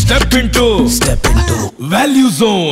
Step into Value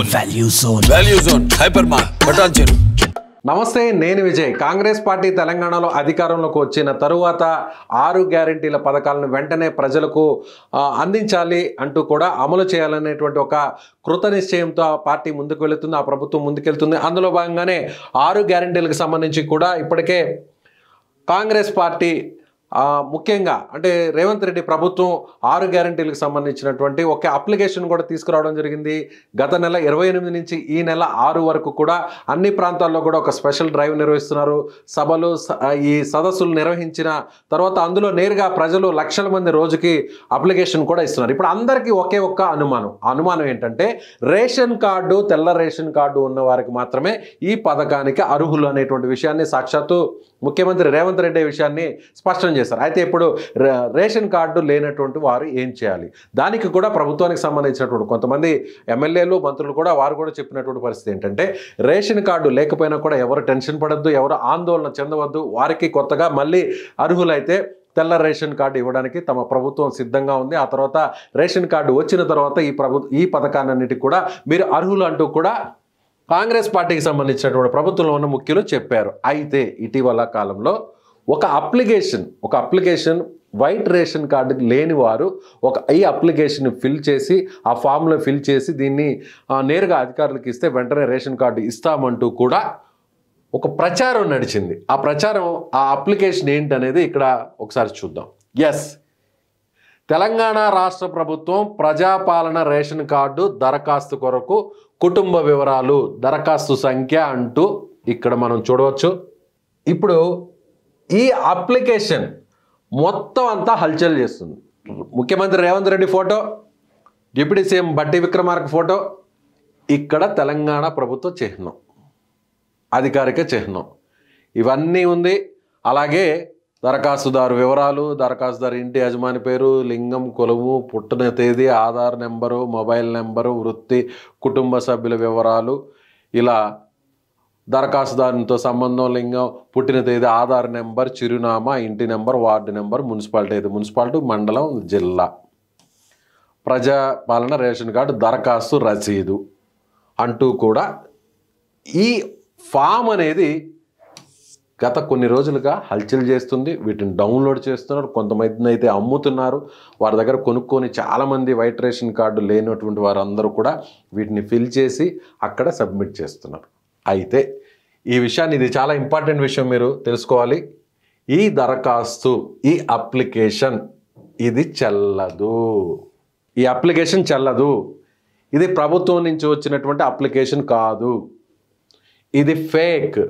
Zone Hypermart Patancheru. నమస్తే, నేను Vijay. Congress party తెలంగాణలో అధికారంలోకి వచ్చిన తరువాత 6 గ్యారెంటీల పథకాలను వెంటనే ప్రజలకు అందించాలి అంటూ కూడా అమలు చేయాలనేటువంటి ఒక కృత నిశ్చయంతో ఆ పార్టీ ముందుకు వెళుతుంది, ఆ ప్రభుత్వం ముందుకెళ్తుంది. అందులో భాగంగానే 6 గ్యారెంటీలకు సంబంధించి కూడా ఇప్పటికే కాంగ్రెస్ పార్టీ ముఖ్యంగా అంటే రేవంత్ రెడ్డి ప్రభుత్వం 6 గ్యారెంటీలకు సంబంధించినటువంటి ఒక అప్లికేషన్ కూడా తీసుకురావడం జరిగింది. గత నెల 28 నుంచి ఈ నెల 6 వరకు కూడా అన్ని ప్రాంతాల్లో కూడా ఒక స్పెషల్ డ్రైవ్ నిర్వహిస్తున్నారు. సభలు, ఈ సదస్సులు నిర్వహించిన తర్వాత అందులో నేరుగా ప్రజలు లక్షల మంది రోజుకి అప్లికేషన్ కూడా ఇస్తున్నారు. ఇప్పుడు అందరికీ ఒకే ఒక్క అనుమానం ఏంటంటే రేషన్ కార్డు, తెల్ల రేషన్ కార్డు ఉన్న వారికి మాత్రమే ఈ పథకానికి అర్హులు అనేటువంటి విషయాన్ని సాక్షాత్తు ముఖ్యమంత్రి రేవంత్ రెడ్డి విషయాన్ని స్పష్టం చేశారు. అయితే ఇప్పుడు రేషన్ కార్డు లేనటువంటి వారు ఏం చేయాలి? దానికి కూడా ప్రభుత్వానికి సంబంధించినటువంటి కొంతమంది ఎమ్మెల్యేలు, మంత్రులు కూడా వారు కూడా చెప్పినటువంటి పరిస్థితి ఏంటంటే రేషన్ కార్డు లేకపోయినా కూడా ఎవరు టెన్షన్ పడద్దు, ఎవరు ఆందోళన చెందవద్దు. వారికి కొత్తగా మళ్ళీ అర్హులైతే తెల్ల రేషన్ కార్డు ఇవ్వడానికి తమ ప్రభుత్వం సిద్ధంగా ఉంది. ఆ తర్వాత రేషన్ కార్డు వచ్చిన తర్వాత ఈ పథకాలన్నిటికీ కూడా మీరు అర్హులు అంటూ కూడా కాంగ్రెస్ పార్టీకి సంబంధించినటువంటి ప్రభుత్వంలో ఉన్న ముఖ్యులు చెప్పారు. అయితే ఇటీవల కాలంలో ఒక అప్లికేషన్ వైట్ రేషన్ కార్డు లేని వారు ఈ అప్లికేషన్ ఫిల్ చేసి ఆ ఫామ్లో ఫిల్ చేసి దీన్ని నేరుగా అధికారులకు ఇస్తే వెంటనే రేషన్ కార్డు ఇస్తామంటూ కూడా ఒక ప్రచారం నడిచింది. ఆ అప్లికేషన్ ఏంటనేది ఇక్కడ ఒకసారి చూద్దాం. తెలంగాణ రాష్ట్ర ప్రభుత్వం ప్రజాపాలన రేషన్ కార్డు దరఖాస్తు కొరకు కుటుంబ వివరాలు, దరఖాస్తు సంఖ్య అంటూ ఇక్కడ మనం చూడవచ్చు. ఇప్పుడు ఈ అప్లికేషన్ మొత్తం అంతా హల్చల్ చేస్తుంది. ముఖ్యమంత్రి Revanth Reddy photo, deputy CM Bhatti Vikramarka photo, ఇక్కడ తెలంగాణ ప్రభుత్వ చిహ్నం, అధికారిక చిహ్నం ఇవన్నీ ఉంది. అలాగే దరఖాస్తుదారు వివరాలు, దరఖాస్తుదారు ఇంటి యజమాని పేరు, లింగం, కొలువు, పుట్టిన తేదీ, ఆధార్ నెంబరు, మొబైల్ నెంబరు, వృత్తి, కుటుంబ సభ్యుల వివరాలు, ఇలా దరఖాస్తుదారునితో సంబంధం, లింగం, పుట్టిన తేదీ, ఆధార్ నెంబర్, చిరునామా, ఇంటి నెంబర్, వార్డు నెంబర్, మున్సిపాలిటీ, మండలం, జిల్లా, ప్రజాపాలన రేషన్ కార్డు దరఖాస్తు రసీదు అంటూ కూడా ఈ ఫామ్ అనేది గత కొన్ని రోజులుగా హల్చల్ చేస్తుంది. వీటిని డౌన్లోడ్ చేస్తున్నారు, కొంతమంది అయితే అమ్ముతున్నారు. వారి దగ్గర కొనుక్కొని చాలామంది వైట్ రేషన్ కార్డు లేనటువంటి వారందరూ కూడా వీటిని ఫిల్ చేసి అక్కడ సబ్మిట్ చేస్తున్నారు. అయితే ఈ విషయాన్ని, ఇది చాలా ఇంపార్టెంట్ విషయం, మీరు తెలుసుకోవాలి. ఈ దరఖాస్తు, ఈ అప్లికేషన్ ఇది చెల్లదు. ఈ అప్లికేషన్ చెల్లదు. ఇది ప్రభుత్వం నుంచి వచ్చినటువంటి అప్లికేషన్ కాదు, ఇది ఫేక్.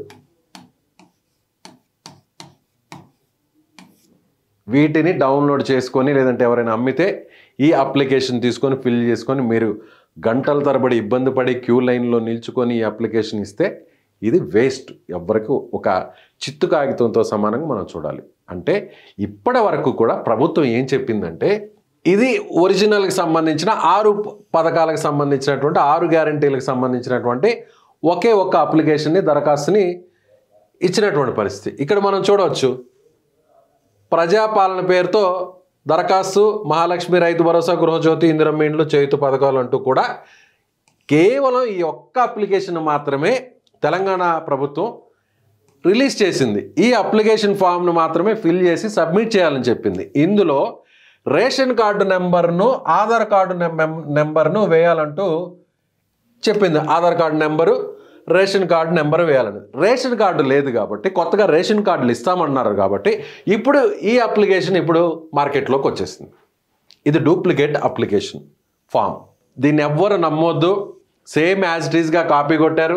వీటిని డౌన్లోడ్ చేసుకొని లేదంటే ఎవరైనా అమ్మితే ఈ అప్లికేషన్ తీసుకొని ఫిల్ చేసుకొని మీరు గంటల తరబడి ఇబ్బంది పడి క్యూ లైన్లో నిల్చుకొని ఈ అప్లికేషన్ ఇస్తే ఇది వేస్ట్. ఎవరికి ఒక చిత్తు కాగితంతో సమానంగా మనం చూడాలి. అంటే ఇప్పటి వరకు కూడా ప్రభుత్వం ఏం చెప్పిందంటే ఇది ఒరిజినల్కి సంబంధించిన 6 పథకాలకు సంబంధించినటువంటి 6 గ్యారెంటీలకు సంబంధించినటువంటి ఒకే ఒక అప్లికేషన్ని, దరఖాస్తుని ఇచ్చినటువంటి పరిస్థితి ఇక్కడ మనం చూడవచ్చు. ప్రజాపాలన పేరుతో దరఖాస్తు, మహాలక్ష్మి, రైతు భరోసా, గృహజ్యోతి, ఇందిరమ్మ ఇండ్లు, చేయుత పథకాలు అంటూ కూడా కేవలం ఈ ఒక్క అప్లికేషన్ మాత్రమే తెలంగాణ ప్రభుత్వం రిలీజ్ చేసింది. ఈ అప్లికేషన్ ఫామ్ను మాత్రమే ఫిల్ చేసి సబ్మిట్ చేయాలని చెప్పింది. ఇందులో రేషన్ కార్డు నెంబర్ను, ఆధార్ కార్డు నెంబర్ను వేయాలంటూ చెప్పింది. Aadhaar card number, ration card number వేయాలని. రేషన్ కార్డు లేదు కాబట్టి, కొత్తగా రేషన్ కార్డులు ఇస్తామన్నారు కాబట్టి ఇప్పుడు ఈ అప్లికేషన్ ఇప్పుడు మార్కెట్లోకి వచ్చేసింది. ఇది డూప్లికేట్ అప్లికేషన్ ఫామ్. దీన్ని ఎవ్వరు నమ్మొద్దు. సేమ్ యాజ్ ఇట్ ఈస్గా కాపీ కొట్టారు.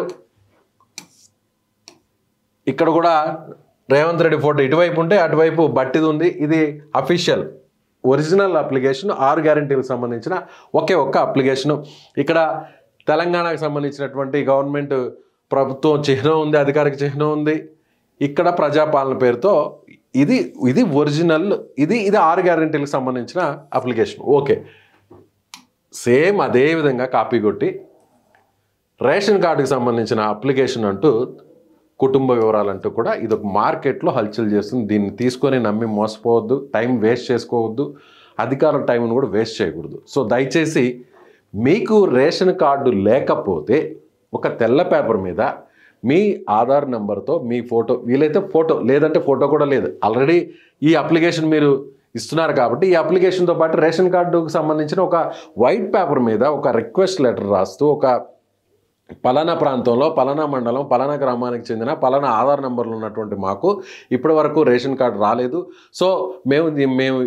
ఇక్కడ కూడా రేవంత్ రెడ్డి ఫోటో ఇటువైపు ఉంటే అటువైపు బట్టిది ఉంది. ఇది అఫీషియల్ ఒరిజినల్ అప్లికేషన్, 6 గ్యారెంటీలకు సంబంధించిన ఒకే ఒక్క అప్లికేషను. ఇక్కడ తెలంగాణకు సంబంధించినటువంటి గవర్నమెంట్ ప్రభుత్వం చిహ్నం ఉంది, అధికారిక చిహ్నం ఉంది. ఇక్కడ ప్రజాపాలన పేరుతో ఇది ఒరిజినల్, ఇది 6 గ్యారెంటీలకు సంబంధించిన అప్లికేషన్. ఓకే, సేమ్ అదే విధంగా కాపీ కొట్టి రేషన్ కార్డుకి సంబంధించిన అప్లికేషన్ అంటూ కుటుంబ వివరాలంటూ కూడా ఇది ఒక మార్కెట్లో హల్చల్ చేస్తుంది. దీన్ని తీసుకొని నమ్మి మోసపోవద్దు, టైం వేస్ట్ చేసుకోవద్దు. అధికారుల టైంను కూడా వేస్ట్ చేయకూడదు. సో దయచేసి మీకు రేషన్ కార్డు లేకపోతే ఒక తెల్ల పేపర్ మీద మీ ఆధార్ నెంబర్తో మీ ఫోటో, వీలైతే ఫోటో, లేదంటే ఫోటో కూడా లేదు, ఆల్రెడీ ఈ అప్లికేషన్ మీరు ఇస్తున్నారు కాబట్టి ఈ అప్లికేషన్తో పాటు రేషన్ కార్డుకు సంబంధించిన ఒక వైట్ పేపర్ మీద ఒక రిక్వెస్ట్ లెటర్ రాస్తూ ఒక పలానా ప్రాంతంలో పలానా మండలం పలానా గ్రామానికి చెందిన పలానా ఆధార్ నెంబర్లు ఉన్నటువంటి మాకు ఇప్పటి వరకు రేషన్ కార్డు రాలేదు, సో మేము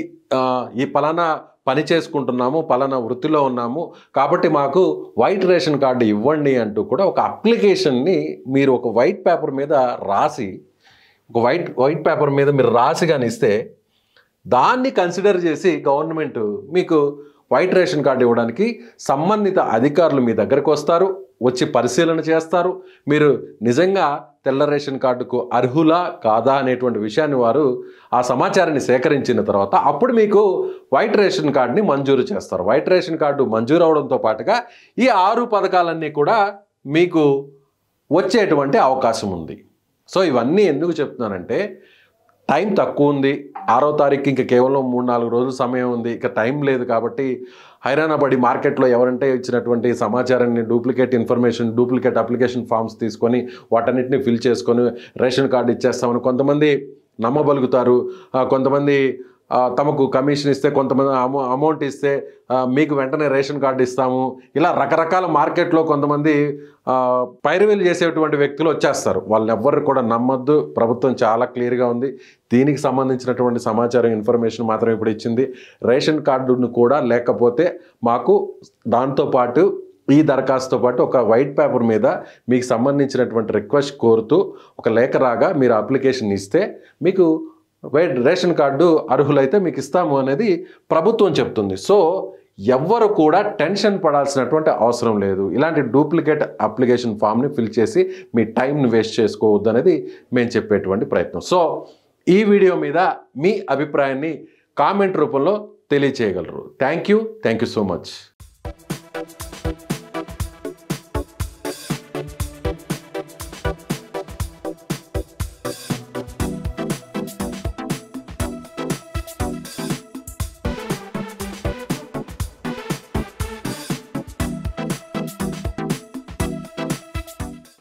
ఈ పలానా పని చేసుకుంటున్నాము, పలానా వృత్తిలో ఉన్నాము, కాబట్టి మాకు వైట్ రేషన్ కార్డు ఇవ్వండి అంటూ కూడా ఒక అప్లికేషన్ని మీరు ఒక వైట్ పేపర్ మీద రాసి, ఒక వైట్ పేపర్ మీద మీరు రాసి కానీ ఇస్తే దాన్ని కన్సిడర్ చేసి గవర్నమెంట్ మీకు వైట్ రేషన్ కార్డు ఇవ్వడానికి సంబంధిత అధికారులు మీ దగ్గరకు వస్తారు, వచ్చి పరిశీలన చేస్తారు. మీరు నిజంగా తెల్ల రేషన్ కార్డుకు అర్హులా కాదా అనేటువంటి విషయాన్ని వారు ఆ సమాచారాన్ని సేకరించిన తర్వాత అప్పుడు మీకు వైట్ రేషన్ కార్డుని మంజూరు చేస్తారు. వైట్ రేషన్ కార్డు మంజూరు అవడంతో పాటుగా ఈ 6 పథకాలన్నీ కూడా మీకు వచ్చేటువంటి అవకాశం ఉంది. సో ఇవన్నీ ఎందుకు చెప్తున్నానంటే టైం తక్కువ ఉంది, 6వ తారీఖు ఇంకా కేవలం 3-4 రోజుల సమయం ఉంది, ఇక టైం లేదు. కాబట్టి హైరానాబడి మార్కెట్లో ఎవరంటే ఇచ్చినటువంటి సమాచారాన్ని duplicate information, duplicate application forms తీసుకొని వాటన్నిటిని ఫిల్ చేసుకొని రేషన్ కార్డు ఇచ్చేస్తామని కొంతమంది నమ్మబలుగుతారు. కొంతమంది తమకు కమిషన్ ఇస్తే, కొంతమంది అమౌంట్ ఇస్తే మీకు వెంటనే రేషన్ కార్డు ఇస్తాము, ఇలా రకరకాల మార్కెట్లో కొంతమంది పైరవీలు చేసేటువంటి వ్యక్తులు వచ్చేస్తారు. వాళ్ళని ఎవ్వరు కూడా నమ్మొద్దు. ప్రభుత్వం చాలా క్లియర్గా ఉంది. దీనికి సంబంధించినటువంటి సమాచారం, ఇన్ఫర్మేషన్ మాత్రం ఇప్పుడు ఇచ్చింది. రేషన్ కార్డును కూడా లేకపోతే మాకు దాంతోపాటు ఈ దరఖాస్తుతో పాటు ఒక వైట్ పేపర్ మీద మీకు సంబంధించినటువంటి రిక్వెస్ట్ కోరుతూ ఒక లేఖ రాగా మీరు అప్లికేషన్ ఇస్తే మీకు రేషన్ కార్డు అర్హులైతే మీకు ఇస్తాము అనేది ప్రభుత్వం చెప్తుంది. సో ఎవ్వరు కూడా టెన్షన్ పడాల్సినటువంటి అవసరం లేదు. ఇలాంటి డూప్లికేట్ అప్లికేషన్ ఫామ్ని ఫిల్ చేసి మీ టైంని వేస్ట్ చేసుకోవద్దు అనేది మేము చెప్పేటువంటి ప్రయత్నం. సో ఈ వీడియో మీద మీ అభిప్రాయాన్ని కామెంట్ రూపంలో తెలియచేయగలరు. Thank you so much.